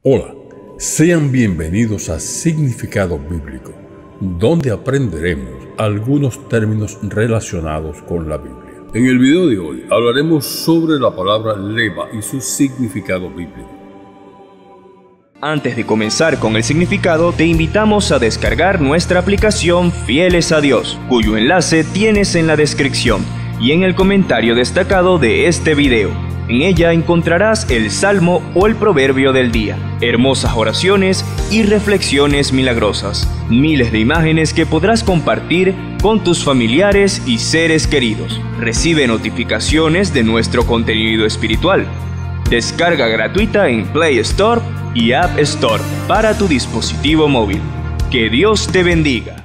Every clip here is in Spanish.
Hola, sean bienvenidos a Significado Bíblico, donde aprenderemos algunos términos relacionados con la Biblia. En el video de hoy hablaremos sobre la palabra leva y su significado bíblico. Antes de comenzar con el significado, te invitamos a descargar nuestra aplicación Fieles a Dios, cuyo enlace tienes en la descripción y en el comentario destacado de este video. En ella encontrarás el salmo o el proverbio del día, hermosas oraciones y reflexiones milagrosas, miles de imágenes que podrás compartir con tus familiares y seres queridos. Recibe notificaciones de nuestro contenido espiritual. Descarga gratuita en Play Store y App Store para tu dispositivo móvil. Que Dios te bendiga.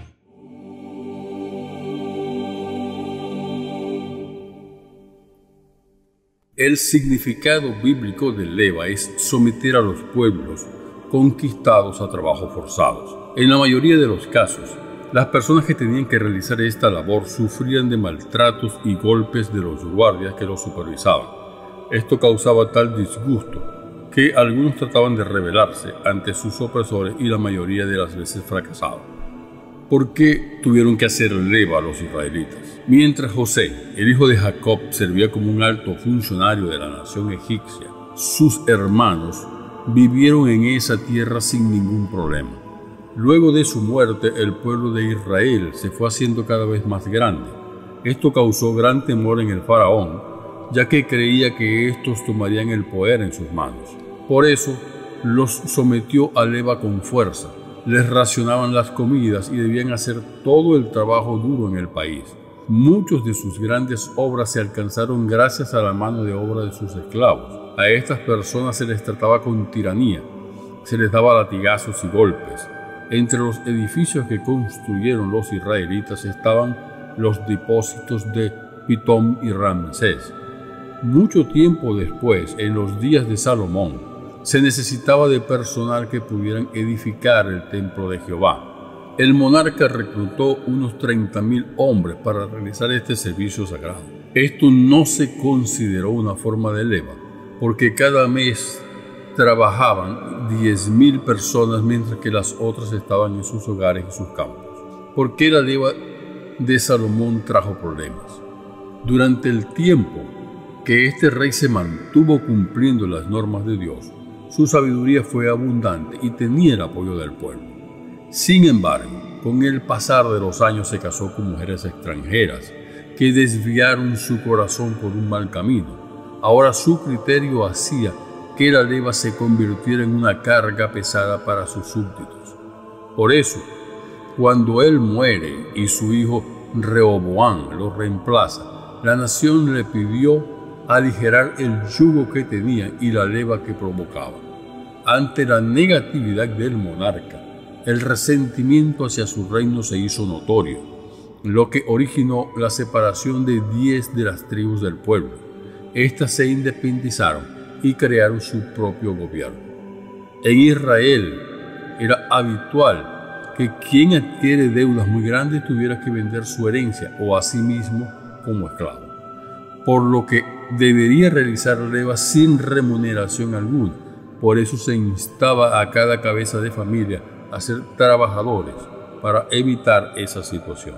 El significado bíblico de leva es someter a los pueblos conquistados a trabajos forzados. En la mayoría de los casos, las personas que tenían que realizar esta labor sufrían de maltratos y golpes de los guardias que los supervisaban. Esto causaba tal disgusto que algunos trataban de rebelarse ante sus opresores y la mayoría de las veces fracasaban. ¿Por qué tuvieron que hacer leva a los israelitas? Mientras José, el hijo de Jacob, servía como un alto funcionario de la nación egipcia, sus hermanos vivieron en esa tierra sin ningún problema. Luego de su muerte, el pueblo de Israel se fue haciendo cada vez más grande. Esto causó gran temor en el faraón, ya que creía que estos tomarían el poder en sus manos. Por eso, los sometió a leva con fuerza. Les racionaban las comidas y debían hacer todo el trabajo duro en el país. Muchas de sus grandes obras se alcanzaron gracias a la mano de obra de sus esclavos. A estas personas se les trataba con tiranía, se les daba latigazos y golpes. Entre los edificios que construyeron los israelitas estaban los depósitos de Pitón y Ramsés. Mucho tiempo después, en los días de Salomón, se necesitaba de personal que pudieran edificar el templo de Jehová. El monarca reclutó unos 30,000 hombres para realizar este servicio sagrado. Esto no se consideró una forma de leva, porque cada mes trabajaban 10,000 personas mientras que las otras estaban en sus hogares y sus campos. ¿Por qué la leva de Salomón trajo problemas? Durante el tiempo que este rey se mantuvo cumpliendo las normas de Dios, su sabiduría fue abundante y tenía el apoyo del pueblo. Sin embargo, con el pasar de los años se casó con mujeres extranjeras que desviaron su corazón por un mal camino. Ahora su criterio hacía que la leva se convirtiera en una carga pesada para sus súbditos. Por eso, cuando él muere y su hijo Rehoboam lo reemplaza, la nación le pidió aligerar el yugo que tenía y la leva que provocaba. Ante la negatividad del monarca, el resentimiento hacia su reino se hizo notorio, lo que originó la separación de 10 de las tribus del pueblo. Estas se independizaron y crearon su propio gobierno. En Israel era habitual que quien adquiere deudas muy grandes tuviera que vender su herencia o a sí mismo como esclavo, por lo que debería realizar leva sin remuneración alguna. Por eso se instaba a cada cabeza de familia a ser trabajadores para evitar esa situación.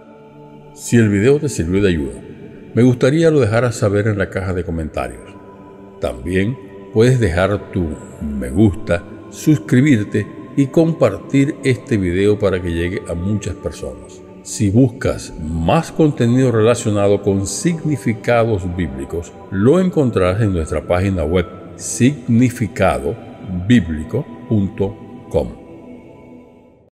Si el video te sirvió de ayuda, me gustaría lo dejaras saber en la caja de comentarios. También puedes dejar tu me gusta, suscribirte y compartir este video para que llegue a muchas personas. Si buscas más contenido relacionado con significados bíblicos, lo encontrarás en nuestra página web significadobiblico.com.